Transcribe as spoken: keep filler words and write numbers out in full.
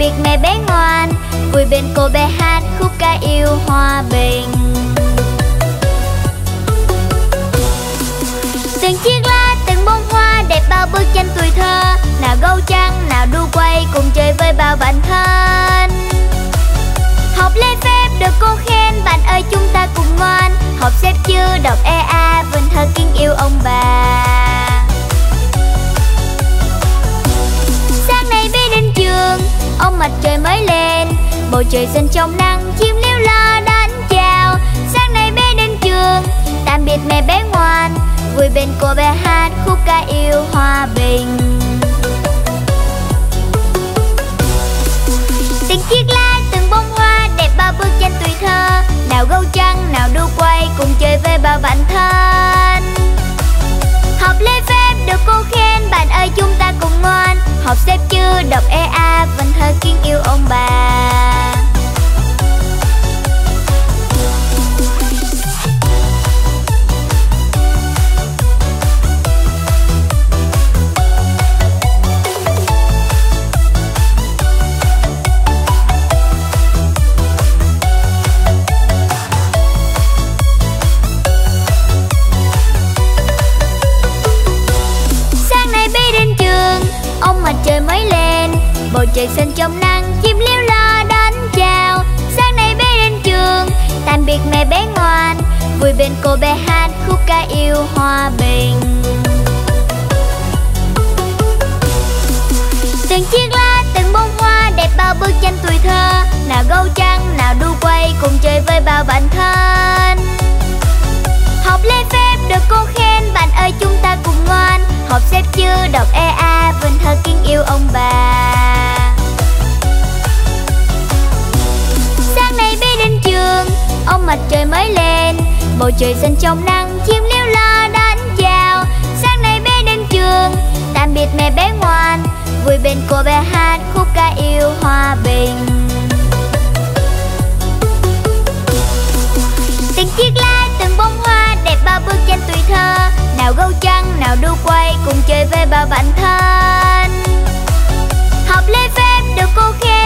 biệt mẹ bé ngoan, vui bên cô bé hát khúc ca yêu hòa bình. Từng chiếc lá, từng bông hoa đẹp bao bức tranh tuổi thơ. Nào gấu trắng, nào đu quay cùng chơi với bao bạn thân. Học lễ phép được cô khen, bạn ơi chúng ta cùng ngoan. Học xếp chữ đọc e a, vần thơ kính yêu ông bà. Sáng nay bé đến trường, ông mặt trời mới lên. Bầu trời xanh trong nắng, chim líu lo đón chào. Sáng nay bé đến trường, tạm biệt mẹ bé ngoan, vui bên cô bé hát khúc ca yêu hòa bình. Từng chiếc lá, từng bông hoa đẹp bao bức tranh tuổi thơ. Nào gấu trắng, nào đu quay cùng chơi với bao bạn thân. Học lễ phép được cô khen, bạn ơi chúng ta cùng ngoan. Học xếp chữ đọc e a, vần thơ kính yêu ông bà. Mặt trời mới lên, bầu trời xanh trong nắng, chim líu lo đón chào. Sáng nay bé đến trường, tạm biệt mẹ bé ngoan, vui bên cô bé hát khúc ca yêu hòa bình. Từng chiếc lá, từng bông hoa đẹp bao bức tranh tuổi thơ. Nào gấu trắng, nào đu quay cùng chơi với bao bạn thân. Học lễ phép được cô khen, bạn ơi chúng ta cùng ngoan. Học xếp chữ đọc e a, vần thơ kính yêu ông bà. Sáng nay bé đến trường, ông mặt trời mới lên, bầu trời xanh trong nắng, chim líu lo đón chào. Sáng nay bé đến trường, tạm biệt mẹ bé ngoan, vui bên cô bé hát khúc ca yêu hòa bình. Từng chiếc lá, từng bông hoa đẹp bao bức tranh tuổi thơ. Nào gấu trắng, nào đu quay cùng chơi với bao bạn thân. Học lễ phép được cô khen,